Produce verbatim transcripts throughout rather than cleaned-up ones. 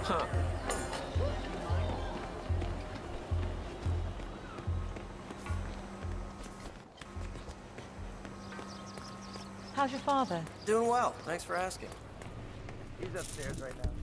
Huh. How's your father? Doing well. Thanks for asking. He's upstairs right now.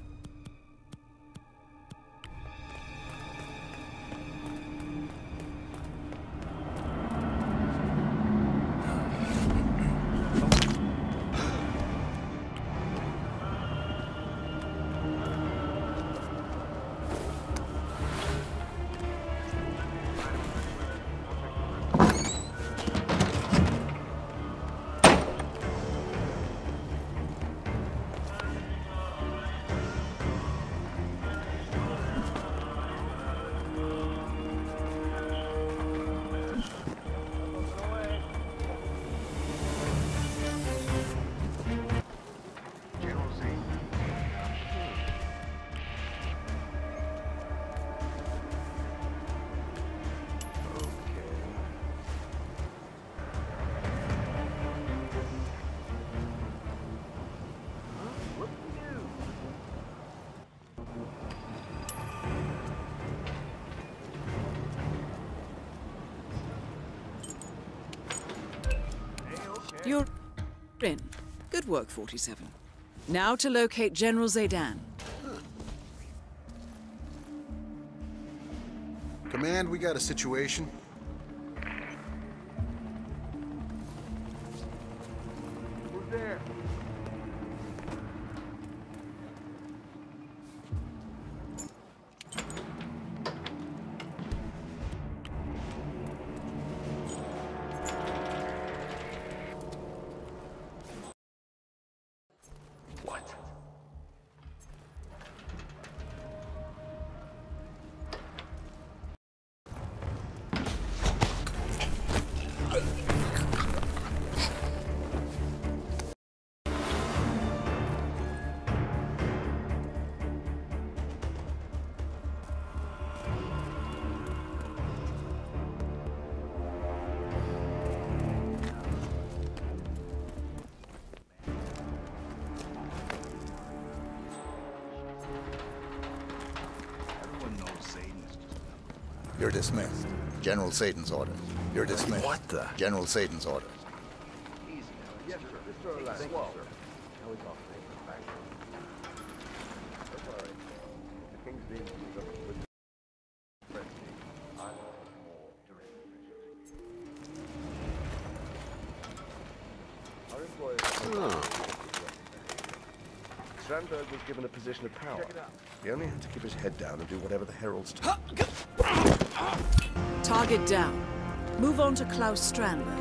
You're in. Good work, forty-seven. Now to locate General Zaydan. Command, we got a situation. Who's there? What? You're dismissed. General Satan's orders. You're dismissed. What the? General Satan's orders. Easy now. Yes, sir. Just throw a line. Thank you, sir. Now we talk. Back. That's all right. The King's name is up with French name. I want more direct. Our employer. Strandberg was given a position of power. He only had to keep his head down and do whatever the heralds told him. Target down. Move on to Klaus Strandberg.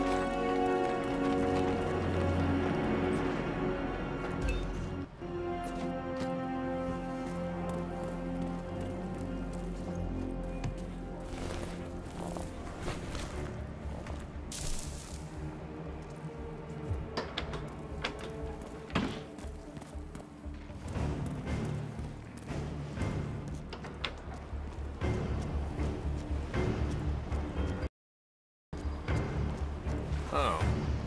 Oh.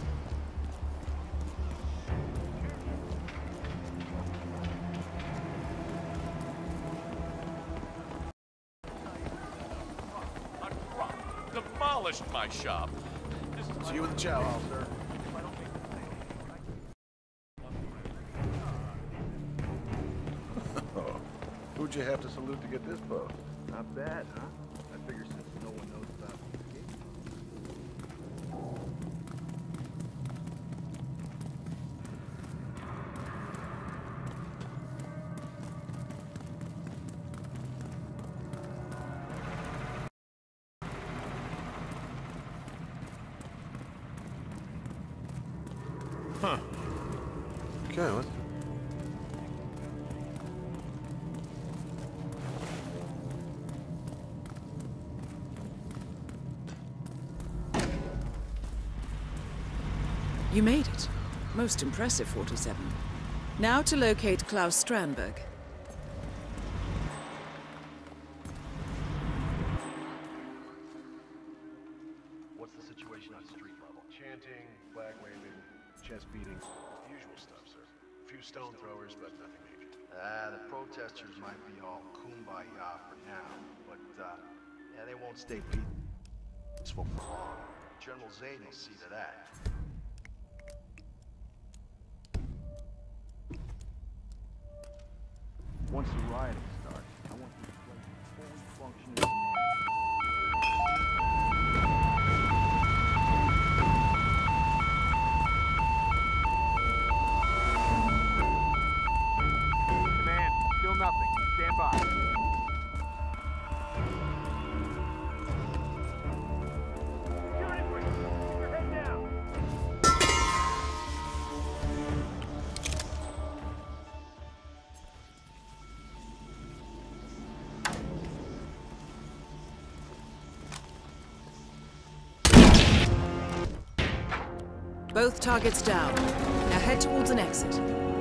Demolished my shop. See you with the chow, sir. Who'd you have to salute to get this bow? Not bad, huh? I figure since no one knows about it. Huh. Okay, let's... You made it. Most impressive, forty-seven. Now to locate Klaus Strandberg. What's the situation on street level? Chanting, flag waving, chest beating. Usual stuff, sir. A few stone throwers, but nothing major. Uh, the protesters might be all kumbaya for now, but, uh, yeah, they won't stay peaceful for long. General Zayden will see to that. Once the rioting starts, I want this place fully functioning command. Command, still nothing. Stand by. Security breach! Keep your head down! Both targets down. Now head towards an exit.